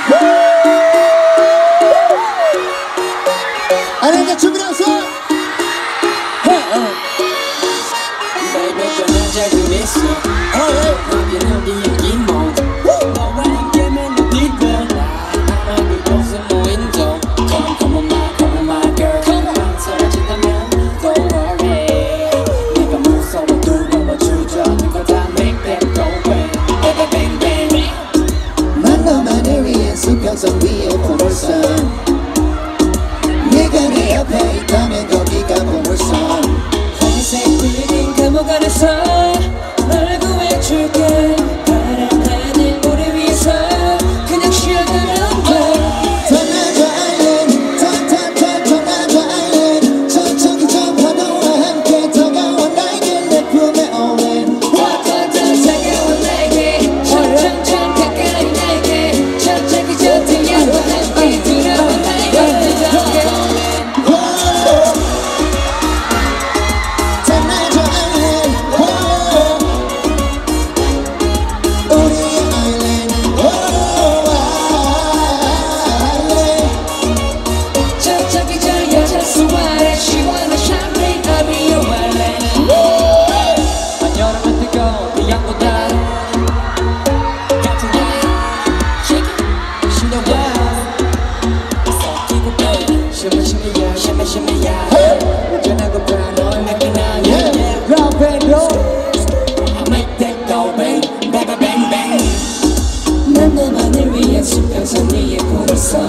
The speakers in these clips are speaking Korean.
아내가 준비됐어. Baby 전화 잘 들었어. 여기는 네 얘기 뭐 너와 함께면 어디고 나만 그곳에 모인 적 Come on my girl 사라진다면 don't worry 내가 무서워 두려워 주저하는 다 make them go away Baby bang bang 난 너만을 위해 수평선 위에 보물섬 네가 내 옆에 있다면 거기가 보물섬 회색 빌딩 감옥 안에서 널 구해줄게 파란 하늘 우리 위에서 그냥 쉬어가면 돼 떠나자 아일랜드 떠나자 아일랜드 천천히 저 파도와 함께 다가와 나에게 내 품에 올린 더 다가와 나에게 점점 가까이 나에게 저쪽이 저 태양과 함께 들어와 나에게 떠나자 아일랜드 우리의 아일랜드 저쪽이 저 여자 수아래 시원한 샴페인 I'll be your island 한여름은 뜨거운 그 양보다 같은 날 Shake it 신나와 섞이고 빼 shimmy shimmy shimmy yeah 운전하고파 널 맡기나 yeah Rock and roll I make that go bang bang bang bang 난 너만을 위한 수평선 위에 보물섬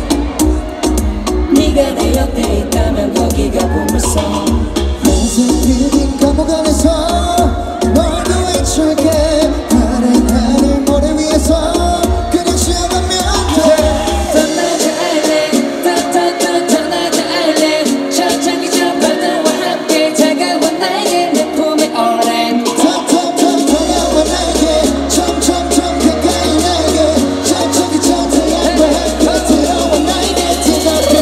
네가 내 옆에 있다면 거기가 보물섬 회색 빌딩 감옥 안에서 널 구해줄게 파란 하늘 모래 위에서 그냥 쉬어가면 돼 떠나자 아일랜드 떠나자 아일랜드 저쪽이 저 바다와 함께 다가와 나에게 내 품에 오랜 다가와 나에게 점점 가까이 나에게 저쪽이 저 태양과 함께 들어와 나에게 대답해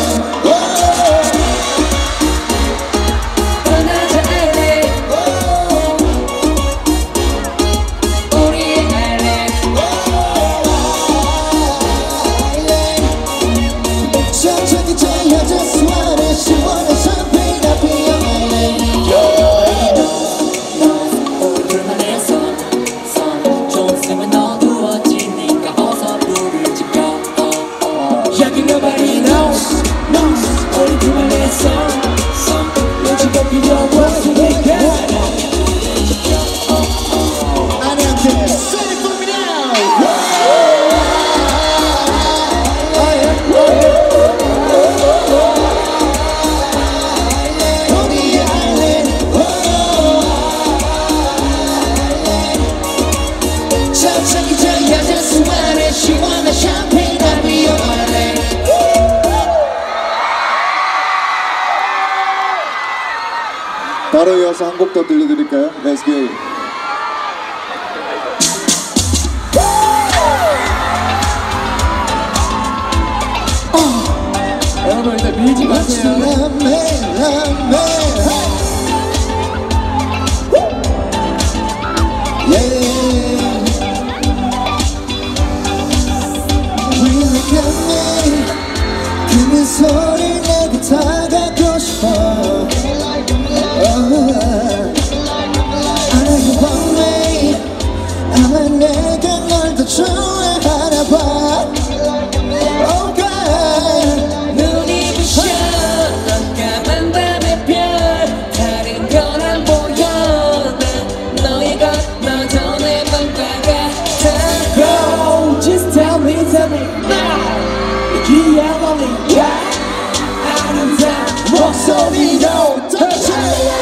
떠나자 아일랜드 우리의 아일랜드 저쪽이 저 여자 수아래 시원한 샴페인 I'll be your island 우리 둘만의 섬 좀 있으면 어두워지니까 어서 불을 지펴 여기 nobody knows 우리 둘만의 섬 눈치가 필요 없으니까 아내한테 Say it for me now 우리의 아일랜드 저쪽이 저 여자 수아래 시원한 샴페인 I'll be your island 바로 이어서 한 곡 더 들려드릴까요? Let's go. 여러분 일단 밀지 마세요 Love me, love me, hey. Yeah. Really got me. 그 미소를 내게 다가가고 싶어. 알아요 one way. 아마 내가 널 더 좋아하나 봐. Oh God. 눈이 부셔 넌 까만 밤의 별 다른 건 안 보여 난 너의 것 너도 내 맘과 같아 Go just tell me now 이기야 맘이 와 아름다운 목소리로 touch it.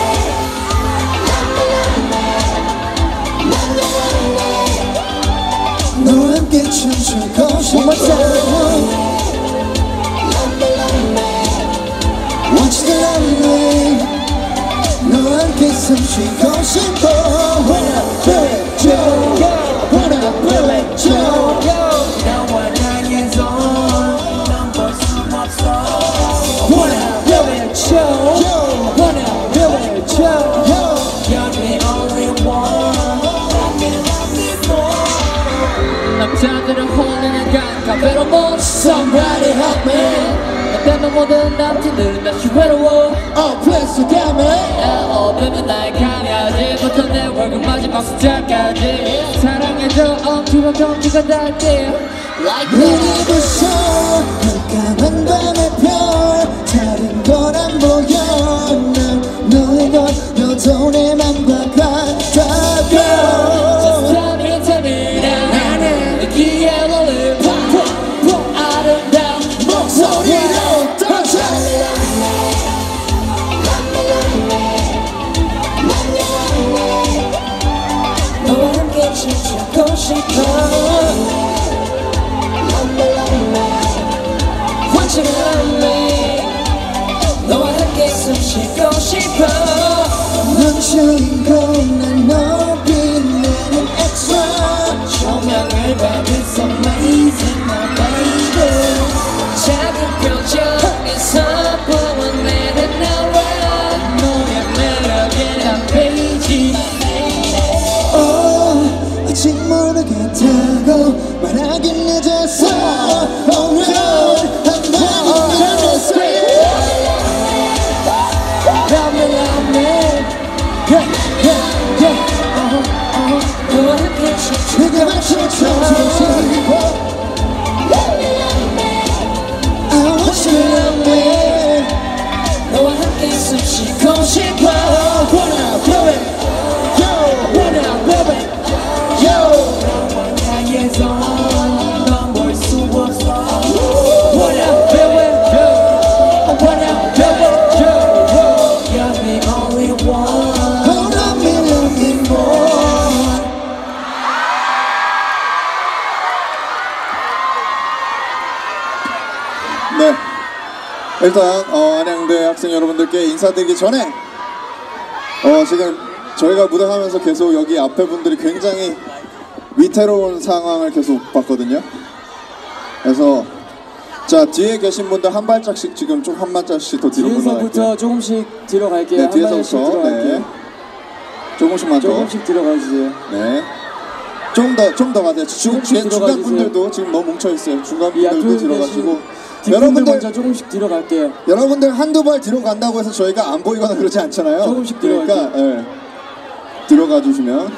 너와 함께 춤추고 싶어. Watch the runway. 너와 함께 숨쉬고 싶어. Wanna feel it, Joe. Wanna feel it, Joe. 나와 나의 손넌볼 순 없어 Wanna feel it, Joe. Wanna feel it, Joe. You're the only one 남자들은 홀리는 가 somebody help me. 때문에 모든 남친들은 다시 외로워. Oh please you got me. 어둠은 나의 강야지부터 내 월급 마지막 숫자까지 사랑해줘 엄지와 경지가 닿게 Like 눈이 부셔 깜깜한 밤의 별 다른 건 안 보여 난 너의 것 너도 내 맘과 같다고 Just tell me 나는 느끼게 올릴 아름다운 목소리로 touch 너와 함께 춤추고 싶어 Want you to love me 너와 함께 숨 쉬고 싶어 넌 주인공 난 너 빛내는 extra 조명을 받은 so amazing my baby 작은 표정에서 보아내는 나와 너의 매력에 한 페이지 아직 모르겠다고 말하긴 늦었어 Oh no 한 번이 남았어 Love me love me 너와 함께 내게 맞춰 춤추고 I want you to love me 너와 함께 숨 쉬고 싶어 Wanna blow it Yo Wanna blow it Yo 향해서 넘볼 수 없어 Wanna blow it Wanna blow it You're the only one Oh love me more 네 일단 안양대 학생 여러분들께 인사드리기 전에 지금 저희가 무대하면서 계속 여기 앞에 분들이 굉장히 위태로운 상황을 계속 봤거든요. 그래서 자 뒤에 계신 분들 한 발짝씩 지금 좀 한 발짝씩 더 뒤로 물러갈게요. 뒤에서부터 조금씩 뒤로 갈게요. 네 한 발씩 뒤에서부터 들어갈게요. 네 조금씩만 더 조금씩 들어가 주세요. 네. 좀 더 가세요. 중간 들어가주세요. 분들도 지금 너무 뭉쳐 있어요. 중간 이 앞에 분들도 계신 들어가시고 뒷분들 여러분들 먼저 조금씩 뒤로 갈게요. 여러분들 한두 발 뒤로 간다고 해서 저희가 안 보이거나 그러지 않잖아요. 조금씩 그러니까 예. 들어가 주시면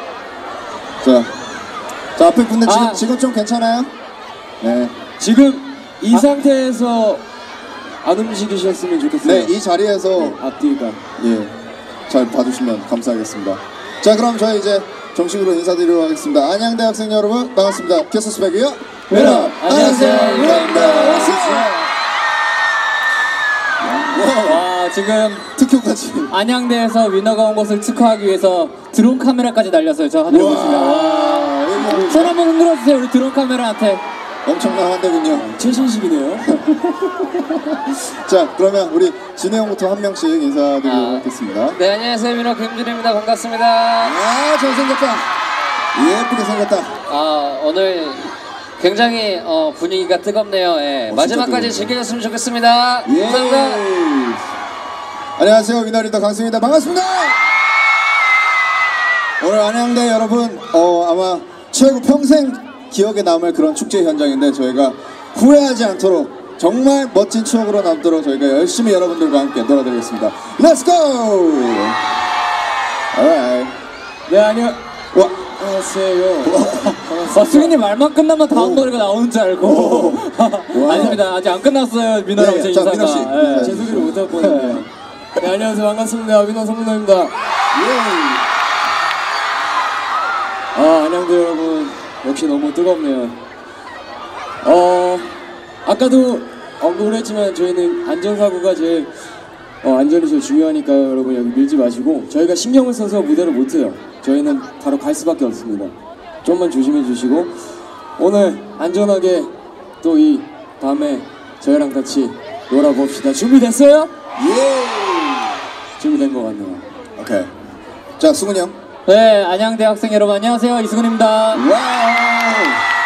자 앞에 분들 지금 좀 괜찮아요? 네. 지금 이 상태에서 안 움직이셨으면 좋겠어요. 네, 이 자리에서 앞뒤가. 예. 잘 봐주시면 감사하겠습니다. 자, 그럼 저희 이제 정식으로 인사드리도록 하겠습니다. 안양대 학생 여러분 반갑습니다. 캐서스백이요. 웨너 안녕하세요. 와 지금 특효까지. 안양대에서 위너가 온 것을 특화하기 위해서 드론 카메라까지 날렸어요. 저 하늘에 보시면 손 한번 흔들어 주세요. 우리 드론 카메라한테. 엄청난 환대군요. 최신식이네요. 자, 그러면 우리 진해 형부터 한 명씩 인사드리도록 하겠습니다. 네 안녕하세요. 위너 김준입니다. 반갑습니다. 아, 잘생겼다. 예쁘게 생겼다. 오늘 굉장히 분위기가 뜨겁네요. 예. 마지막까지 즐겨줬으면 좋겠습니다. 예. 감사합니다. 안녕하세요. 위너리더 강승입니다. 반갑습니다. 오늘 안양대 여러분 아마 최고 평생 기억에 남을 그런 축제 현장인데 저희가 후회하지 않도록 정말 멋진 추억으로 남도록 저희가 열심히 여러분들과 함께 놀아드리겠습니다. Let's go! Alright. 네 안녕하세요. 승희님 말만 끝나면 다음 노래가 나오는 줄 알고. 아닙니다. 아직 안 끝났어요. 민호랑 네, 제 자, 인사가. 민호 씨. 예. 제 소개를 못할 뻔했네요. 네 안녕하세요. 반갑습니다. 민호 성문호입니다. 안녕들 여러분. 역시 너무 뜨겁네요. 아까도 언급을 했지만 저희는 안전사고가 제일 안전이 제일 중요하니까 여러분 여기 밀지 마시고 저희가 신경을 써서 무대를 못해요. 저희는 바로 갈 수밖에 없습니다. 좀만 조심해 주시고 오늘 안전하게 또 이 밤에 저희랑 같이 놀아봅시다. 준비됐어요? 준비된 것 같네요. 오케이. 자, 수근이 형. 네, 안양대 학생 여러분 안녕하세요. 이승훈입니다. 와우.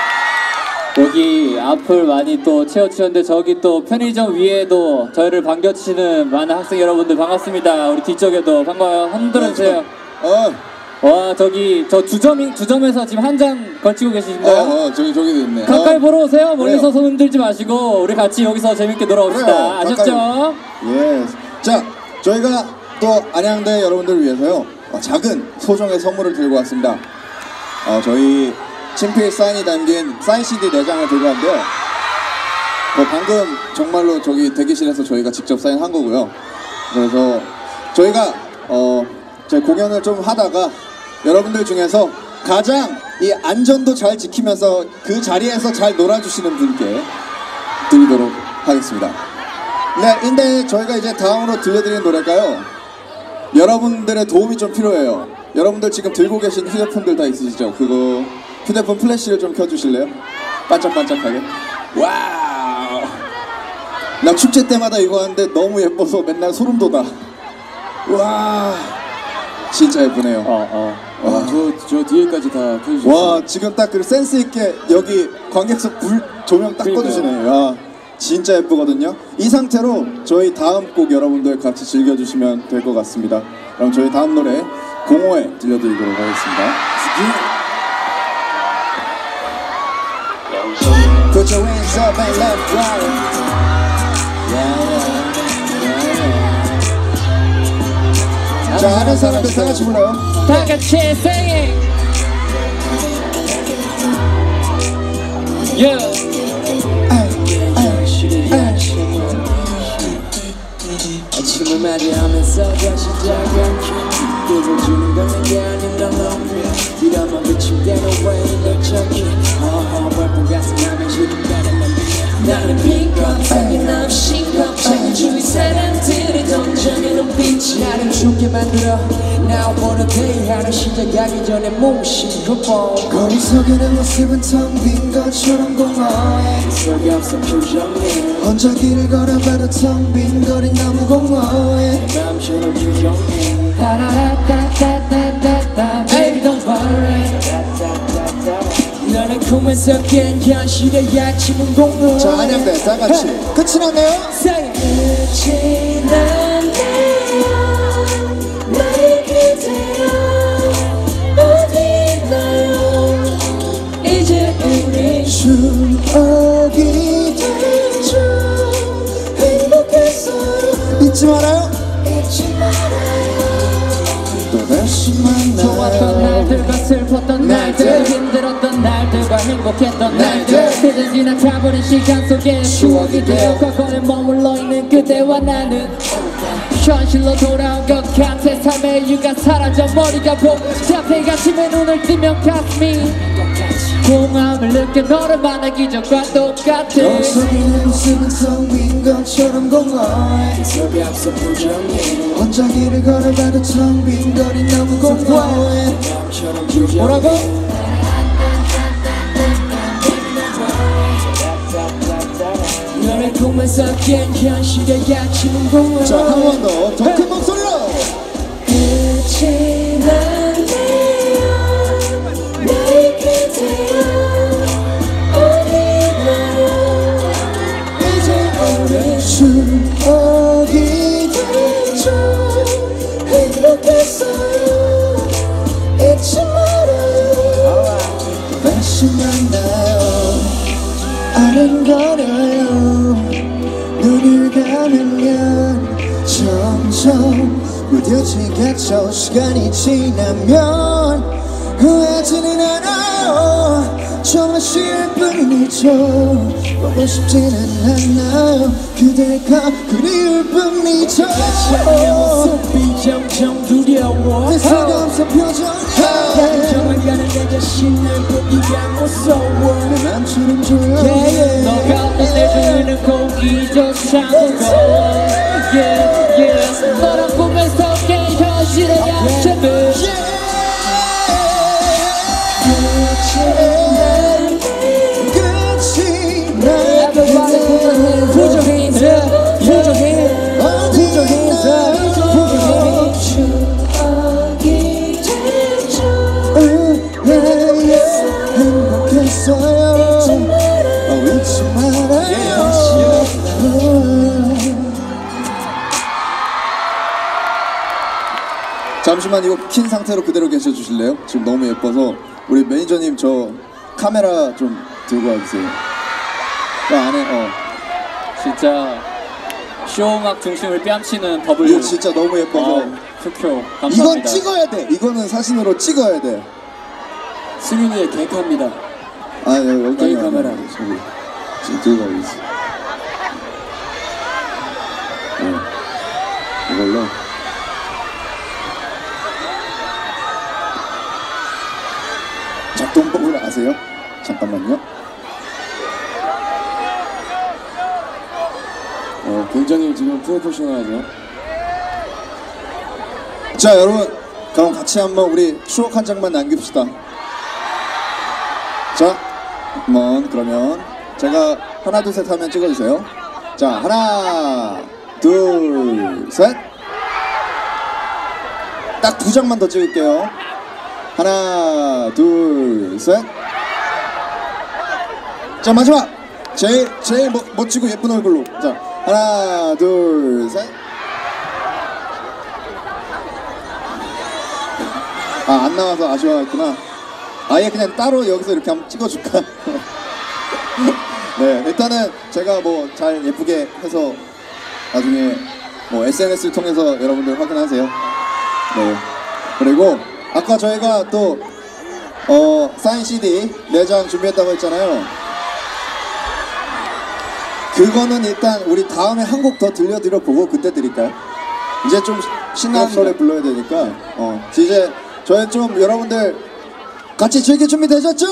여기 앞을 많이 또 채워주셨는데 저기 또 편의점 위에도 저희를 반겨주시는 많은 학생 여러분들 반갑습니다. 우리 뒤쪽에도 반가워요. 흔들어주세요. 와 저기 저 두 점에서 지금 한 장 걸치고 계시신가요? 저기도 있네. 가까이 보러 오세요. 멀리서 그래요. 손 흔들지 마시고 우리 같이 여기서 재밌게 놀아봅시다. 그래요. 아셨죠? 예. 자, 저희가 또 안양대 여러분들을 위해서요 작은 소정의 선물을 들고 왔습니다. 저희 친필 사인이 담긴 사인 CD 4장을 들고 왔는데요. 방금 정말로 저기 대기실에서 저희가 직접 사인한 거고요. 그래서 저희가 저희 공연을 좀 하다가 여러분들 중에서 가장 이 안전도 잘 지키면서 그 자리에서 잘 놀아주시는 분께 드리도록 하겠습니다. 네, 근데 저희가 이제 다음으로 들려드리는 노래가요, 여러분들의 도움이 좀 필요해요. 여러분들 지금 들고 계신 휴대폰들 다 있으시죠? 그거 휴대폰 플래시를 좀 켜주실래요? 반짝반짝하게. 와우. 나 축제 때마다 이거 하는데 너무 예뻐서 맨날 소름 돋아. 와, 진짜 예쁘네요. 와, 저 뒤에까지 다 켜주셨어요. 와, 지금 딱 그 센스 있게 여기 관객석 불 조명 딱 그러니까요. 꺼주시네요. 야, 진짜 예쁘거든요. 이 상태로 저희 다음 곡 여러분들 같이 즐겨주시면 될 것 같습니다. 그럼 저희 다음 노래 05에 들려드리도록 하겠습니다. Put your hands up and left, right. 자, 아는 사람들 다 같이 불러요. 다 같이 singing. Yeah. 아침을 맞이하면서 다시 시작할게 들어주는 건 내게 아닌다면 이러면 비침대로 왜 이걸 적게 벌룬 가슴 하면 시름가는 맘 나는 빈컵 생긴 없이 겁쟁이 주위 사람들이 던져내는 빛이 나를 죽게 만들어 Now for the day 하루 시작하기 전에 모신 그봉 거리 속에는 모습은 텅 빈 것처럼 공허해 속이 없어 표정이 혼자 길을 걸어봐도 텅 빈 거리 너무 공허해 마음처럼 표정이 따라라따따따따따 Baby don't worry. 너는 꿈에서 깬 현실의 아침은 공허해 자, 안양대 다 같이 끝이 났네요. 끝이 났네요 나의 그대여 어디 있나요 이제 우리 추억이 되죠 행복했어요 잊지 말아요. 잊지 말아요 또다시 좋았던 만나요. 날들과 슬펐던 날들, 힘들었던 날들과 행복했던 날들, 그들 지나가버린 시간 속에 추억이 되어 과거에 머물러 있는 그대와 나는 현실로 돌아온 것 같아. 삶의 이유가 사라져 머리가 복잡해. 아침에 눈을 뜨면 가슴이 공허함을 느껴. 너를 만나 기적과 똑같아. 너 속에는 모습은 텅 빈 것처럼 공허해 속이 없어 표정이 혼자 길을 걸어봐도 텅 빈 거리 너무 공허해 마음처럼 표정이 뭐라고? 너를 꿈에서 깬 현실의 아침은 공허해 자, 한 번 더 큰 목소리로. 끝이 났네요 나의 그대여 어디 있나요 이제 우리 추억이 되죠 행복했어요 잊지 말아요 다시 만나요. 아른거려요. 눈을 감으면 점점 무뎌지겠죠. 시간이 지나면 후회하지는 않아요. 정말 싫을 뿐이죠. 보고 싶지는 않아요. 그대가 그리울 뿐이죠. 내 모습이 점점 두려워 내 속에 없어 표정이야. 감정을 가는 내 자신을 보기가 무서워 내 맘처럼 조용해. 너가 어떤 고기조차 무거워. Yeah, yeah. 너랑 꿈에서 깬 현실의 약점을 끝이 Everybody put your hands up. Put your hands up. Put your hands up. Put your hands up. Put your hands up. 추억이 되죠 행복했어요. 잊지 말아요. 잠시만 이거 킨 상태로 그대로 계셔 주실래요? 지금 너무 예뻐서 우리 매니저님 저 카메라 좀 들고 와주세요. 그 안에 진짜 쇼음악 중심을 뺨치는 버블. 이거 진짜 너무 예뻐서 큐큐 감사합니다. 이건 찍어야 돼. 이거는 사진으로 찍어야 돼. 승윤이의 개카입니다. 아 여기 저희 카메라. 저기 지금 들고 가고 있어. 이걸로. 작동법을 아세요? 잠깐만요. 굉장히 지금 프로페셔널하죠. 자 여러분 그럼 같이 한번 우리 추억 한 장만 남깁시다. 자 한번 그러면 제가 하나 둘 셋 하면 찍어주세요. 자 하나 둘 셋. 딱 두 장만 더 찍을게요. 하나 둘 셋. 자 마지막 제일 멋지고 예쁜 얼굴로. 자 하나 둘 셋. 아 안 나와서 아쉬워했구나. 아예 그냥 따로 여기서 이렇게 한번 찍어줄까? 네 일단은 제가 뭐 잘 예쁘게 해서 나중에 뭐 SNS를 통해서 여러분들 확인하세요. 네 그리고 아까 저희가 또 사인 CD 4장 준비했다고 했잖아요. 그거는 일단 우리 다음에 한 곡 더 들려드려 보고 그때 드릴까요? 이제 좀 신나는 노래 불러야 되니까 이제 저희 좀 여러분들 같이 즐길 준비 되셨죠?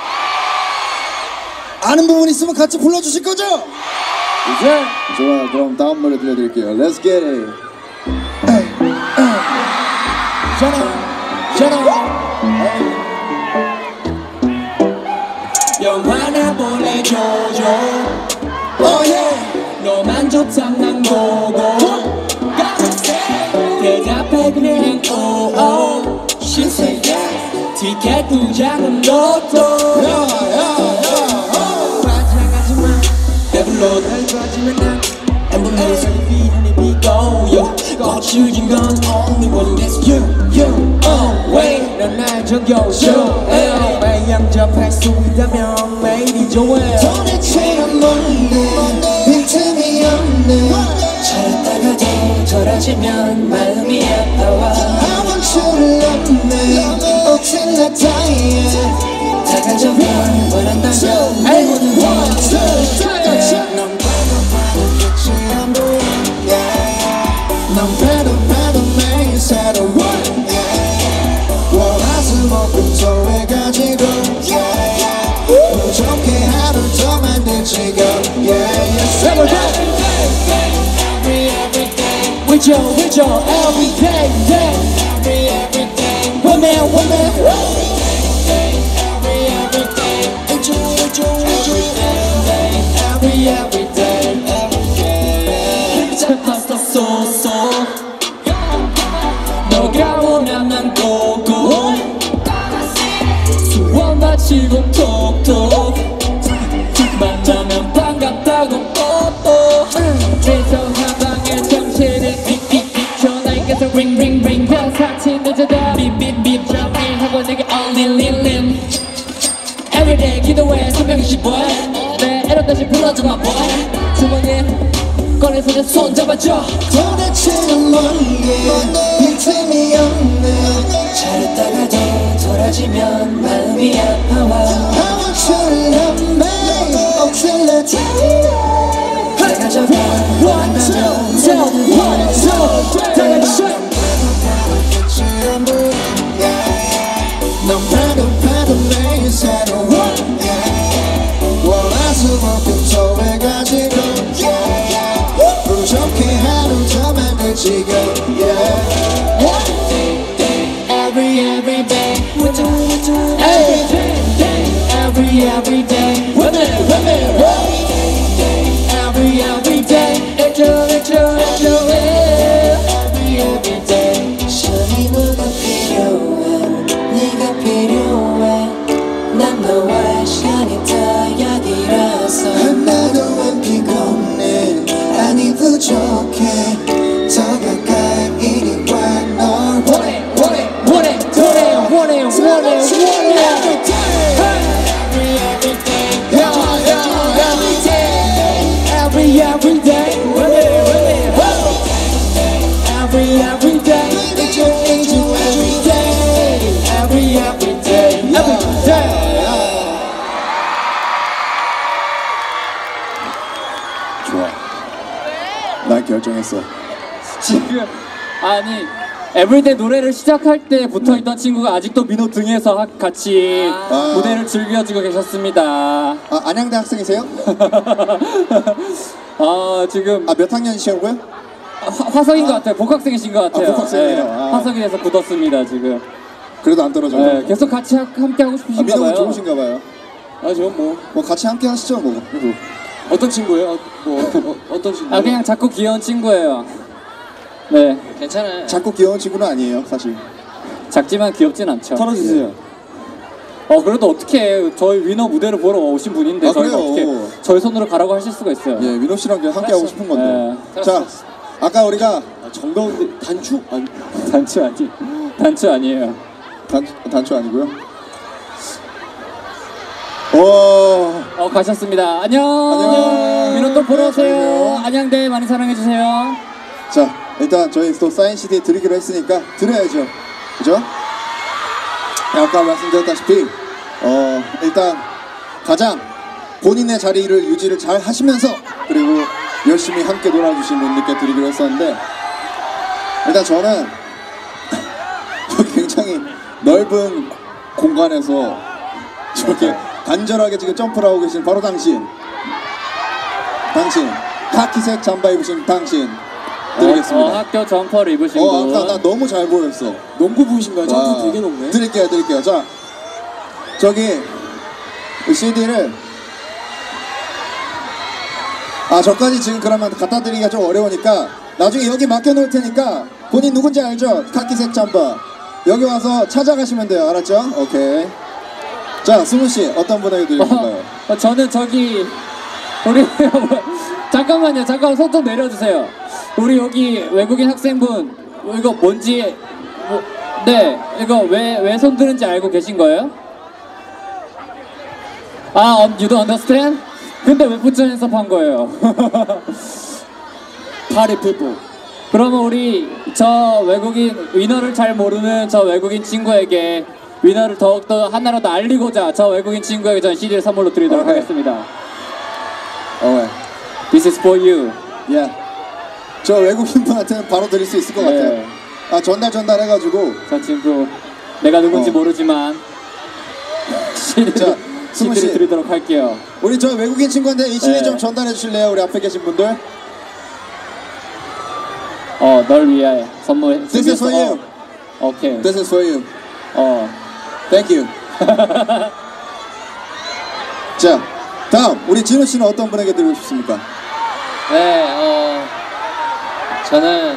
아는 부분 있으면 같이 불러주실 거죠? 이제 좋아 그럼 다음 노래 들려드릴게요. Let's get it. 영화나 볼래 조조 oh yeah 너만 좋단 난 고고 대답해 그냥 oh She say yes 티켓 2장은 로또 환장하지마 배불러 날 좋아하지만 난 엠블레이스 비하니 비고 거칠긴 건 only one that's you oh wait 넌 날 정겨줘 매일 영접할 수 있다면 매일이 좋아 도대체는 뭔데 빈틈이 없네 잘했다가도 돌아지면 마음이 아파와 I want you to love me until I die 다 가져봐 원한다면 내 모든 원투 넌 봐도 끝이 안 보여 넌 봐도 매일 새로운 월화수목금토 해가지고 부족해 하루 더 만들 지금 Every day with your every day every day one man every day with your every day 잡았어 so 너가 오면 난 고고 수원 마치고 톡톡 만나면 반갑다고 내손 한 방에 정신을 빅빅빅 전화기에서 링링링 사치 늦어다 빅빅빅 정리하고 내게 얼릴릴림 Everyday 기도해 320번 내 애로 다시 불러줘봐 boy 주머니에 꺼내서 내 손 잡아줘 도대체는 뭔데 빈틈이 없네 잘했다가도 돌아지면 마음이 아파와 I want you to love me until I die 다 가져가 One, two, 다 같이 넌 봐도 매일 새로운 월화수목금토 해가지고 부족해 하루 더 만들 지금 Every day every day every day every day 시간이 누가 필요해 네가 필요해 난 너와의 시간이 다약이라서 하나도 안 피곤해 아니 부족해 더 가까이 이리 와널 원해 정말 결정했어. 지금 아니 에브리데이 노래를 시작할 때 붙어 있던 친구가 아직도 민호 등에서 같이 무대를 즐겨주고 계셨습니다. 아, 안양대 학생이세요? 지금 몇 학년이시고요? 화석인 것 같아요. 복학생이신 것 같아요. 복학생이에요. 네, 화석이 돼서 굳었습니다 지금. 그래도 안 떨어져요. 네, 계속 같이 함께 하고 싶으신가 민호가 봐요. 좋으신가 봐요. 저는 뭐 같이 함께 하시죠 뭐. 어떤 친구예요? 어떤 친구? 그냥 작고 귀여운 친구예요. 네, 괜찮아요. 작고 귀여운 친구는 아니에요 사실. 작지만 귀엽진 않죠. 털어주세요. 그래도 어떻게 저희 위너 무대를 보러 오신 분인데 저희가 그래요. 어떻게 저희 손으로 가라고 하실 수가 있어요. 예, 민호 씨랑 그냥 함께 하고 싶은 건데. 네. 자, 아까 우리가 정가운데 단추? 아니, 단추 아니에요. 단추 아니고요. 가셨습니다. 안녕. 위너 또 보러 오세요. 안양대 많이 사랑해 주세요. 자, 일단 저희 또 사인 CD 드리기로 했으니까 드려야죠. 그죠? 아까 말씀드렸다시피 일단 가장 본인의 자리를 유지를 잘 하시면서 그리고 열심히 함께 놀아주신 분들께 드리기로 했었는데, 일단 저는 굉장히 넓은 공간에서 저렇게 간절하게 지금 점프를 하고 계신 바로 당신 카키색 잠바 입으신 당신 드리겠습니다. 학교 점퍼를 입으신 분. 아까 나 너무 잘 보였어. 농구 부이신가요? 와. 점프 되게 높네. 드릴게요. 자, 저기 이 CD를 저까지 지금 그러면 갖다 드리기가 좀 어려우니까 나중에 여기 맡겨놓을 테니까 본인 누군지 알죠? 카키색 잠바 여기 와서 찾아가시면 돼요. 알았죠? 오케이. 자, 승우 씨 어떤 분에게 드릴까요? 저는 저기 우리 잠깐만요. 잠깐 손 좀 내려주세요. 우리 여기 외국인 학생분 이거 뭔지 네, 이거 왜 손 드는지 알고 계신 거예요? You don't understand? 근데 왜 put your hands up 한 거예요? Party people. 그러면 우리 저 외국인 위너를 잘 모르는 저 외국인 친구에게 위너를 더욱더 하나라도 알리고자 저 외국인 친구에게 전 CD를 선물로 드리도록 오케이. 하겠습니다. 네. This is for you. 예. 저 외국인 분한테는 바로 드릴 수 있을 것 네. 같아요. 전달해가지고. 저 친구 내가 누군지 모르지만 자, 승우 씨. CD를 드리도록 할게요. 우리 저 외국인 친구한테 이 CD 네. 좀 전달해 주실래요? 우리 앞에 계신 분들. 널 위하여 선물. This is for you. 오케이. This is for you. Thank you. 자, 다음 우리 진우 씨는 어떤 분에게 드리고 싶습니까? 네, 저는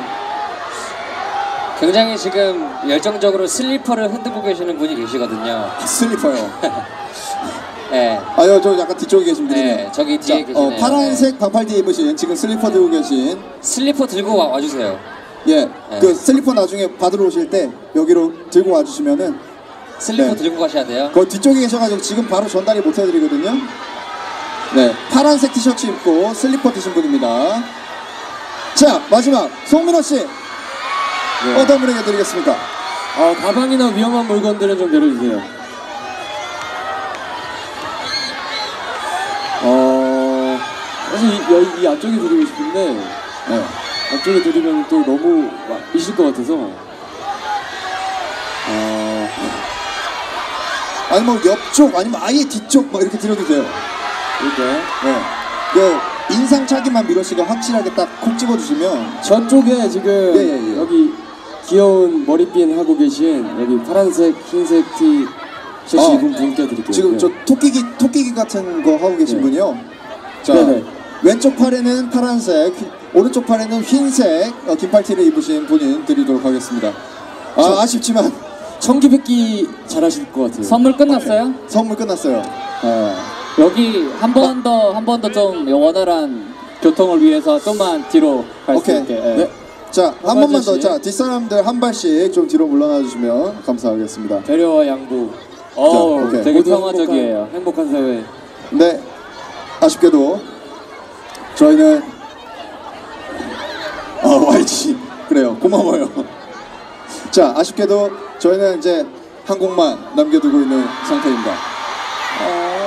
굉장히 지금 열정적으로 슬리퍼를 흔들고 계시는 분이 계시거든요. 슬리퍼요. 네, 저 약간 뒤쪽에 계신 분이네요. 네, 저기 뒤에 계시네요. 파란색 반팔티 입으신 지금 슬리퍼 들고 계신. 슬리퍼 들고 와주세요. 예, 네. 그 슬리퍼 나중에 받으러 오실 때 여기로 들고 와주시면은 슬리퍼 네. 들고 가셔야 돼요. 그 뒤쪽에 계셔가지고 지금 바로 전달이 못 해드리거든요. 네, 파란색 티셔츠 입고 슬리퍼 드신 분입니다. 자, 마지막 송민호 씨 어떤 분에게 드리겠습니까? 가방이나 위험한 물건들은 좀 내려주세요. 사실 이 앞쪽에 드리고 싶은데 네. 앞쪽에 드리면 또 너무 있을 것 같아서 아니 뭐 옆쪽 아니면 아예 뒤쪽 뭐 이렇게 드려도 돼요. 이렇게 네. 그 인상착의만 미러 씨가 확실하게 딱 콕 집어주시면. 저쪽에 지금 예. 여기 귀여운 머리핀 하고 계신 여기 파란색 흰색 티 셔츠 입은 분께 드릴게요. 지금 네. 저 토끼기 같은 거 하고 계신 네. 분이요. 자, 네네. 왼쪽 팔에는 파란색, 오른쪽 팔에는 흰색 긴팔티를 입으신 분인 드리도록 하겠습니다. 아쉽지만 청기백기 잘하실 것 같아요. 선물 끝났어요? 선물 끝났어요. 여기 한 번 더 좀 원활한 교통을 위해서 좀만 뒤로 갈 수 오케이. 있게. 네. 자, 한 번만 더. 아저씨. 자, 뒷사람들 한 발씩 좀 뒤로 물러나 주시면 감사하겠습니다. 배려와 양보. 오케이. 되게 모두 평화적이에요. 행복한 사회. 네, 아쉽게도 저희는 YG 그래요. 고마워요. 자, 아쉽게도 저희는 이제 한 곡만 남겨두고 있는 상태입니다.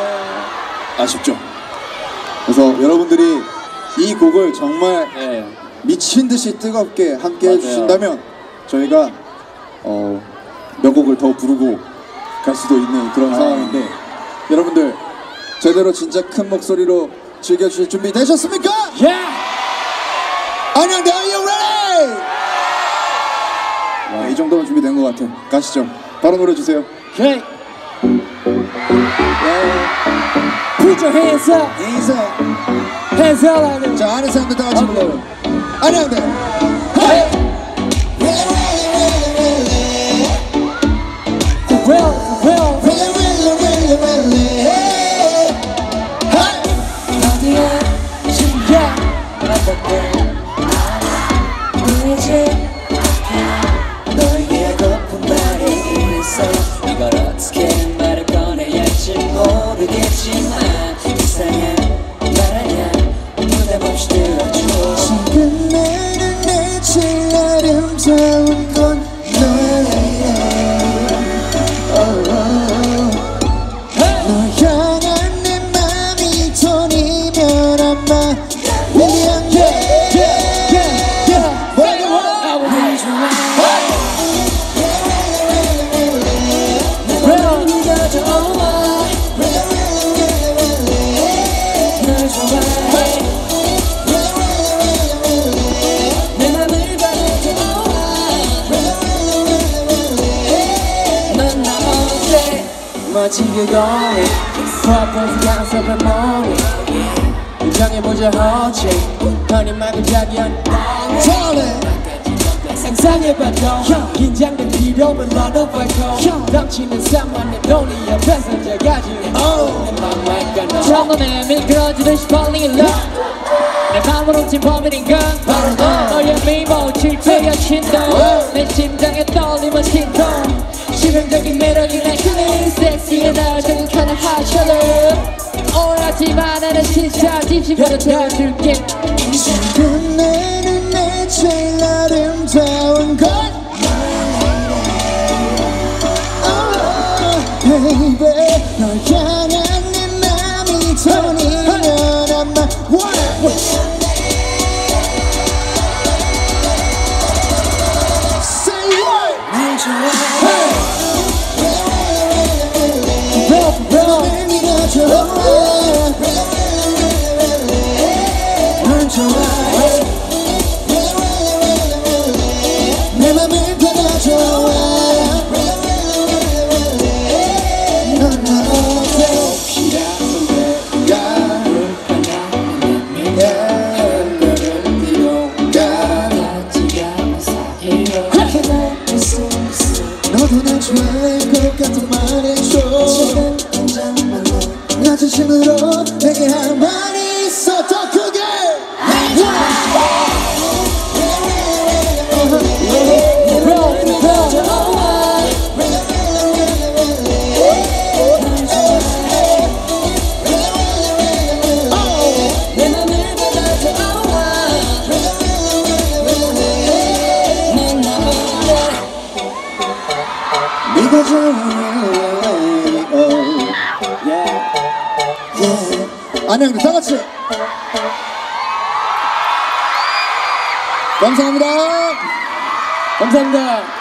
아쉽죠. 그래서 여러분들이 이 곡을 정말 미친 듯이 뜨겁게 함께 맞아요. 해주신다면 저희가 몇 곡을 더 부르고 갈 수도 있는 그런 상황인데 여러분들 제대로 진짜 큰 목소리로 즐겨주실 준비 되셨습니까? 안녕들 are you ready? 이 정도면 준비된 것 같아요. 가시죠. 바로 노래 주세요. 오케이. Put your hands up. 인사. Hands up 아니요. 자, 아는 사람들 다 같이 불러요. 안녕들. 이걸 어떻게 말을 꺼내야 할지 모르겠지만 이상한 말 아냐 부담 없이 들어줘 지금 나는 내 제일 아름다운 건 너야. 너 향한 내 맘이 돈이면 아마 미안해. 멋지게 going 프로포즈 강섭의 멍이 인정해보자 허지 허니 말고 자기한 상상해봐도 긴장된 필요는 너도 밝고 넘치는 산만의 돈이 옆에서 제가지 내 맘만 가너 첫눈에 밀그러지듯이 falling in love 내 맘을 훔친 범인인 건 바로 너 너의 미모 질투의 진동 내 심장에 떨림은 진동 치명적인 매력이 날 끄는 섹시해 날 자극하는 하셔를 오해하지만 나는 진짜 진심으로 태워줄게 지금 나는 내 제일 아름다운 건 baby 널 향한 내 맘이 돈이면 아마 Say what? 날 좋아해 널 믿어줘 널 좋아해 내 맘을 받아줘 넌 나한테 너도 날 좋아할 것 같은 말해줘 나 진심으로 내게 할 말이 있어 더 크게 네가 좋아 안녕들 다 같이 감사합니다. 감사합니다.